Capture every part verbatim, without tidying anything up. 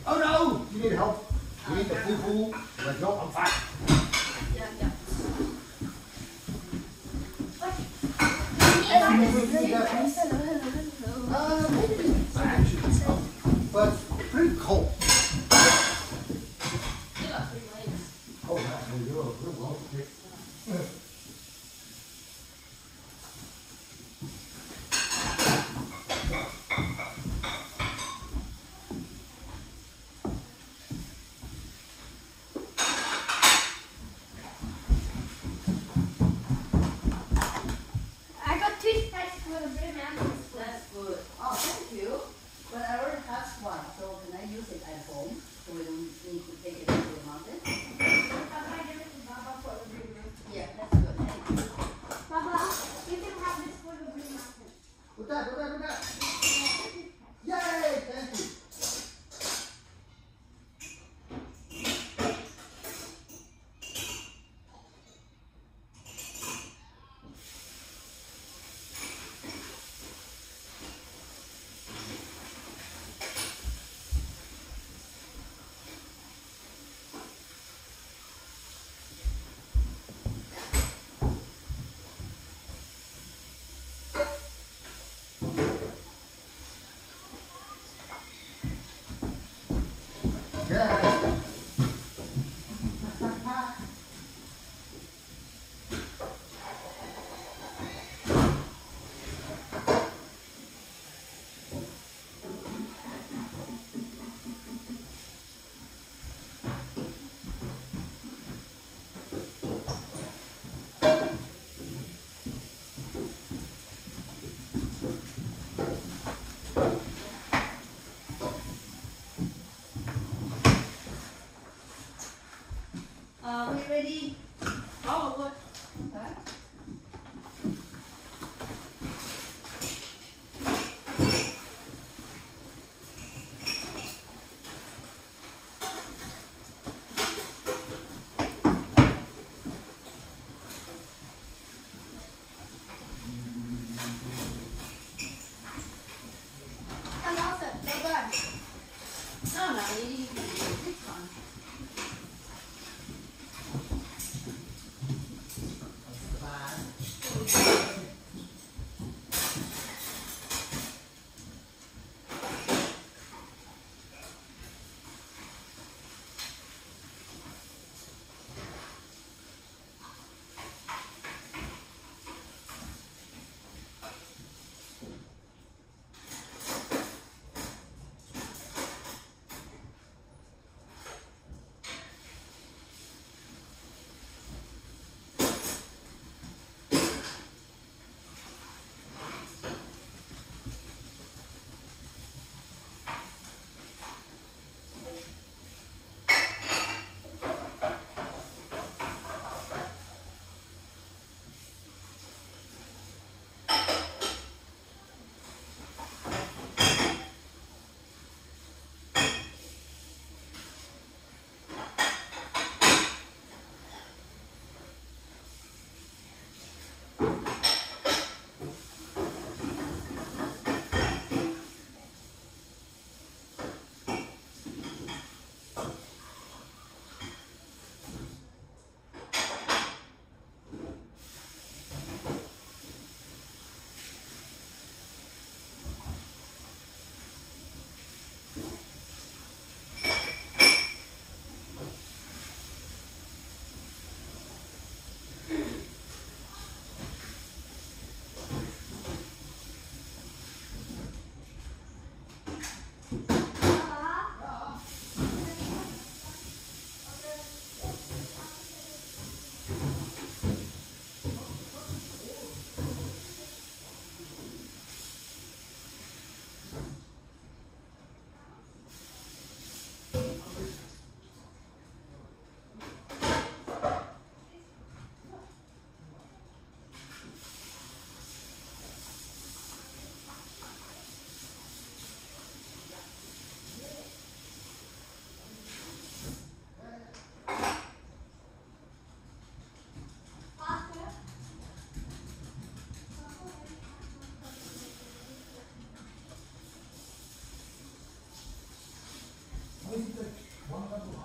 Oh no! You need help. You need the poo poo. Like, no, I'm fine. Yeah, yeah. Hey, you need that, please? Hello, hello, hello. Uh, maybe it's actually, but pretty cold. You got three legs. Oh, yeah, you're, you're well picked. I got toothpaste for the blue mountains. That's good. Oh, thank you. But I already have one, so can I use it at home? So we don't need to take it to the mountain? How can I give it to Baba for the blue mountains? Yeah, that's good. Thank you. Baba, you can have this for the blue mountains. Put that, put that, put that. Yay! Thank you. Yeah. Are we ready? Probably. Okay. I'm all set. No bad. No, no, you need to use this one.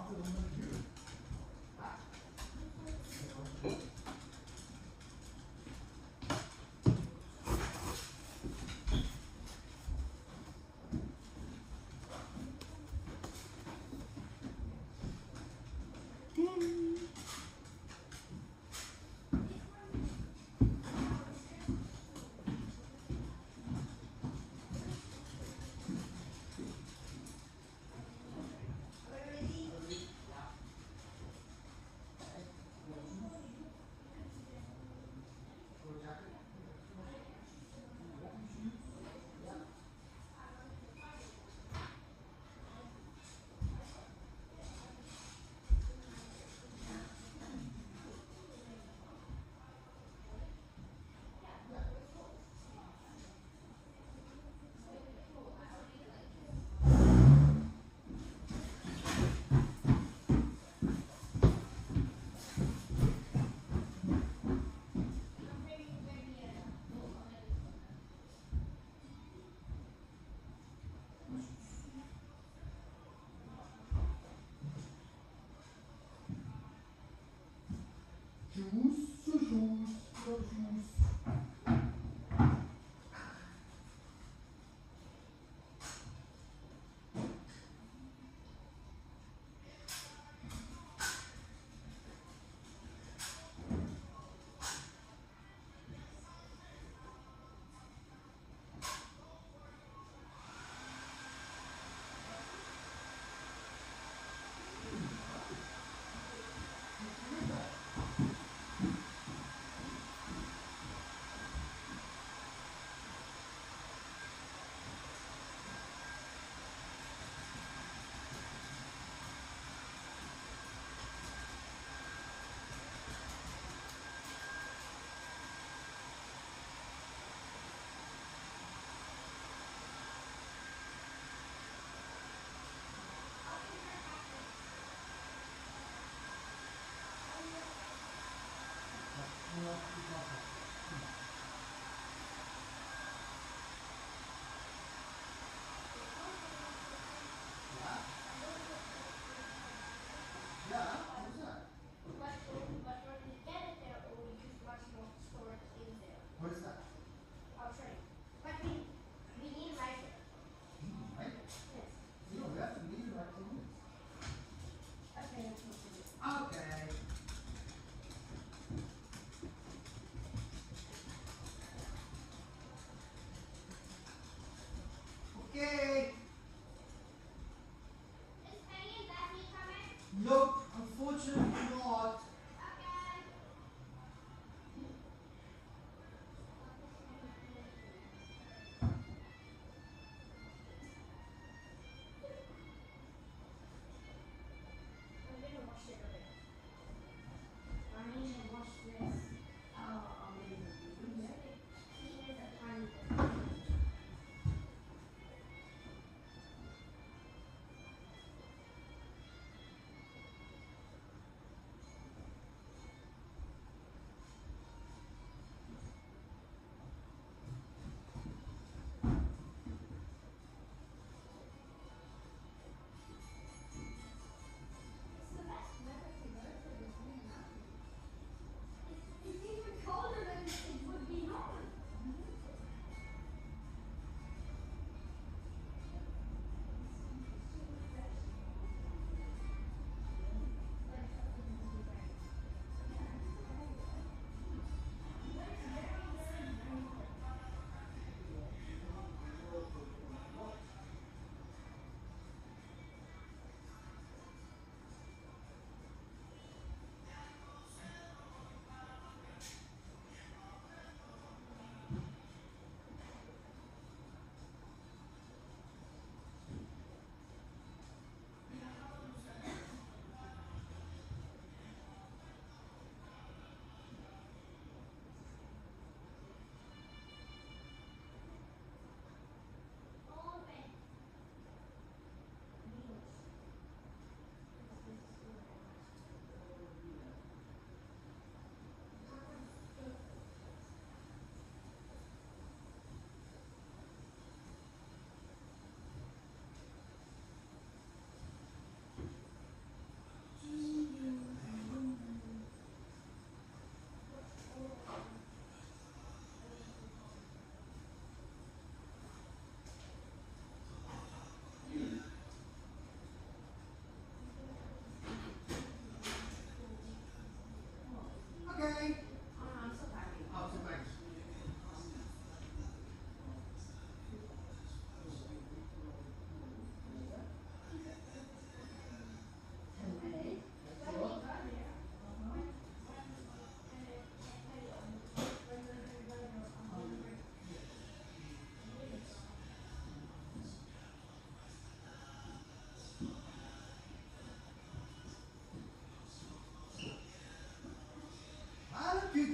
Are you ready?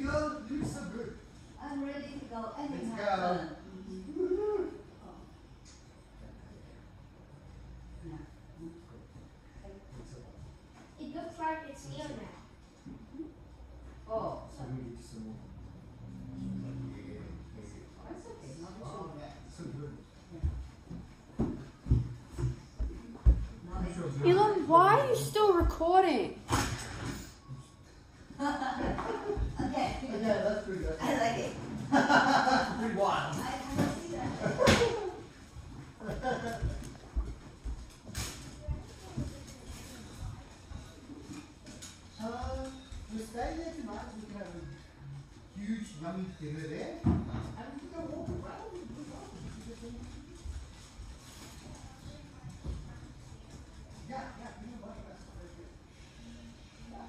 Pretty girl, you look so good. I'm ready to go anytime. Let's go. soon. Oh. Yeah. It looks like it's near now. Oh, So we need some more. Yeah, oh, it's okay. Not wow, too bad. so good. Now it's Elon, why are you still recording? okay. Yeah, that's pretty good. I like it. Pretty wild. I can see that. Uh, we're staying there tonight. We can have a huge, yummy dinner there. And we can walk around. Yeah, yeah, you know what? That's very good. Yeah.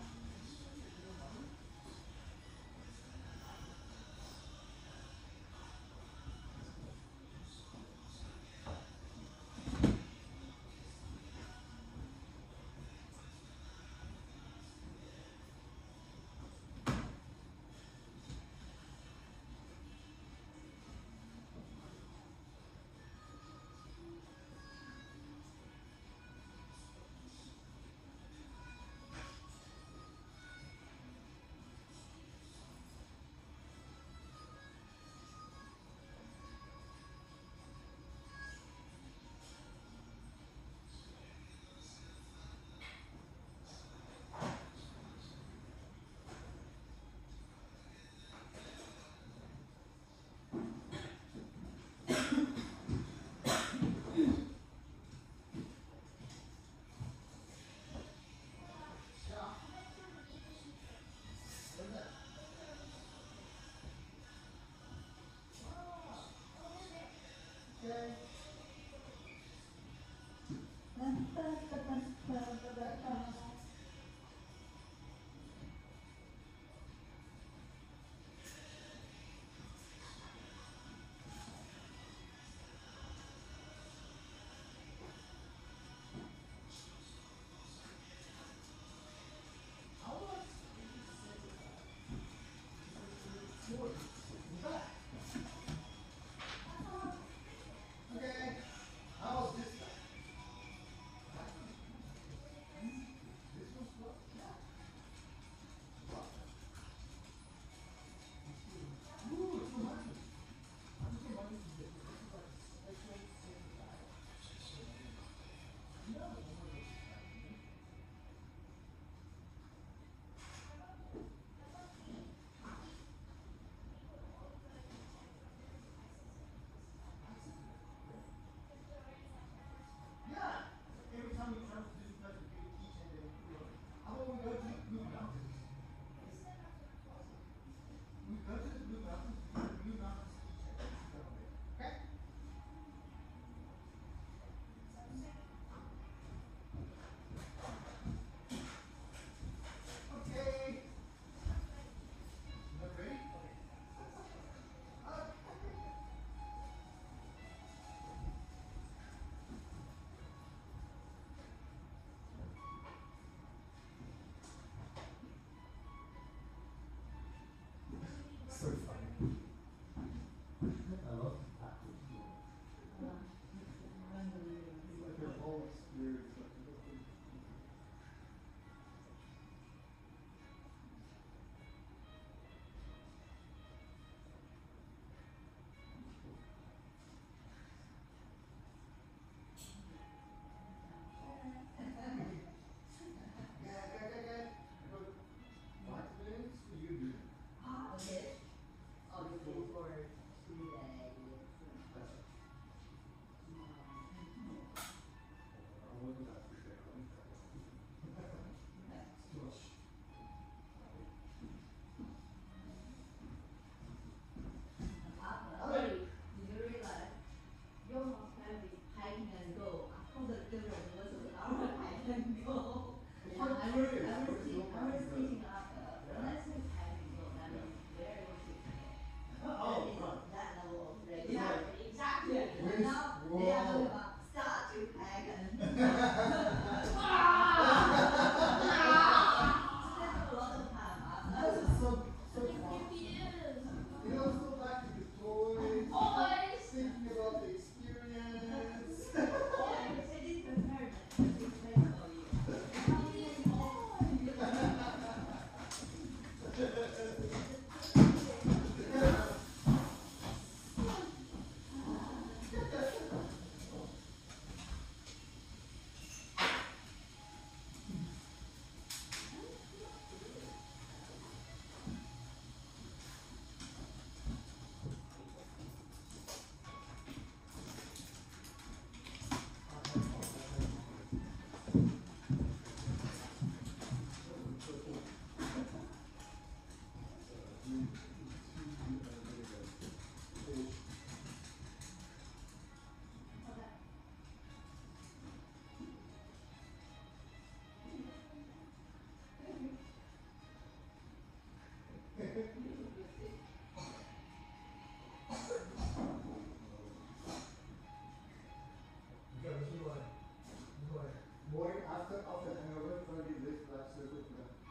after after hangover, gonna be this last circle for that.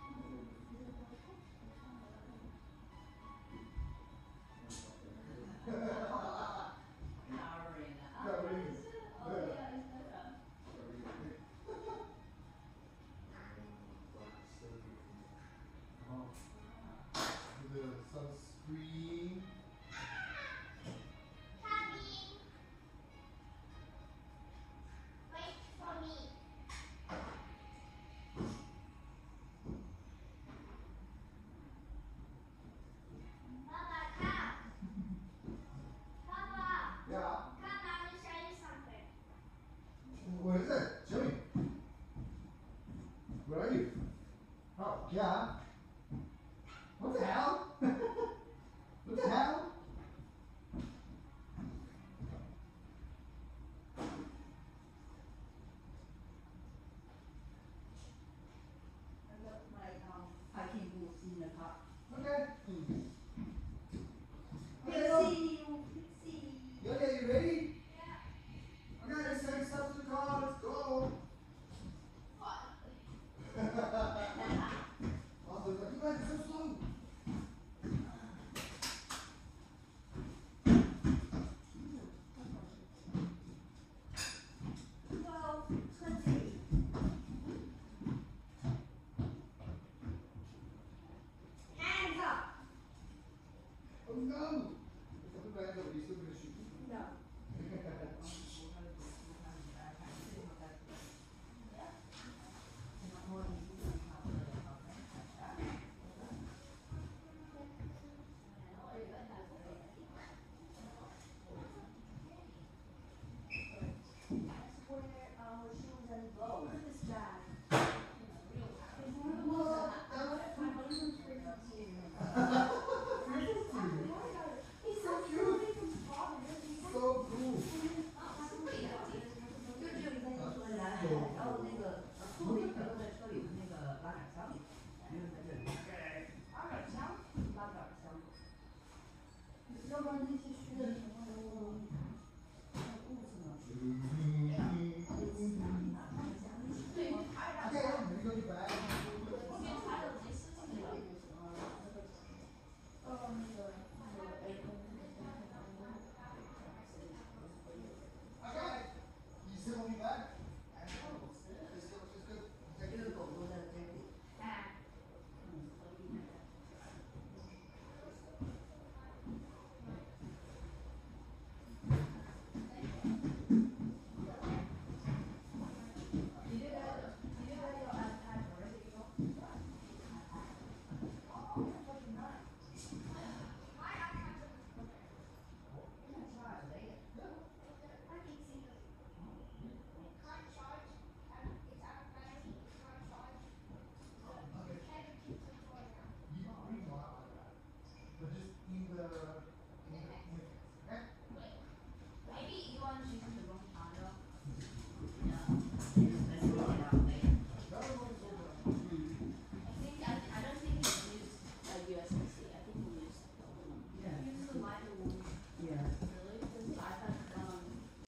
Covering up. Covering. Oh, yeah, it's better. The sunscreen. Coming. Wait for me. Papa, come. Papa, Yeah. come. I will show you something. What is it? Show me. Where are you? Oh, yeah.